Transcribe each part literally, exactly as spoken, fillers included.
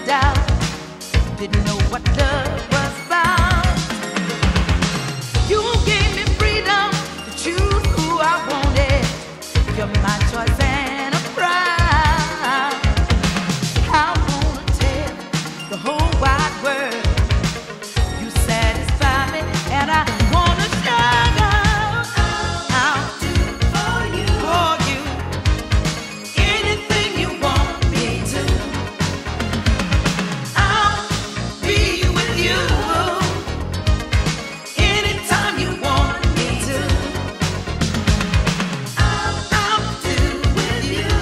doubt. Didn't know what love was about. You gave me freedom to choose who I wanted. You're my choice and a pride. I wanna tell the whole wide world you satisfy me, and I wanna shout out, I'll do for you, for you, anything you want me to. I'll be with you anytime you want me to. I'll, I'll do with you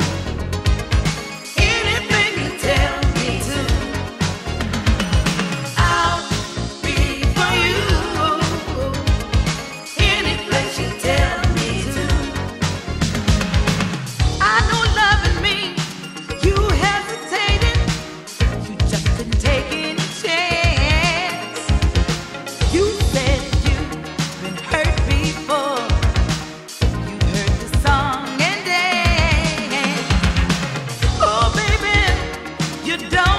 anything you tell me to. I'll be for you any place you tell me to. I know loving me, you hesitated, you just couldn't take any chance. You said you've been hurt before, you heard the song and dance. Oh baby, you don't